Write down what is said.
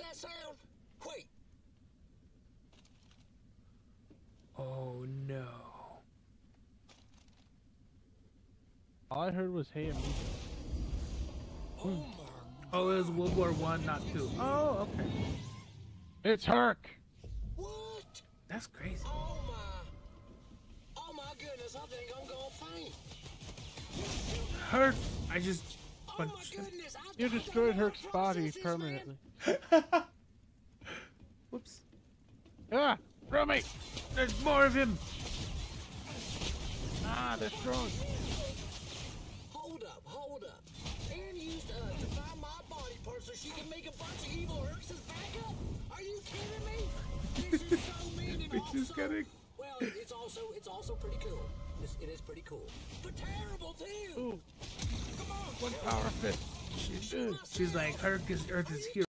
that sound? Wait. Oh no. All I heard was hey amigo. Oh my. Oh, it was World War One, not two. Oh, okay. It's Herc. What? That's crazy. Oh my goodness, I think I'm gonna faint. Herc, I just Oh my punched him. goodness, You destroyed Herc's body permanently. Whoops. Ah, Romy, there's more of him. Ah, they're strong. Hold up. Anne used us to find my body part so she can make a bunch of evil Herks as backup? Are you kidding me? This is so mean and Just kidding. well, it's also pretty cool. It is pretty cool. But terrible too. Ooh. Come on. One power fist. She's like Herc is Earth's hero.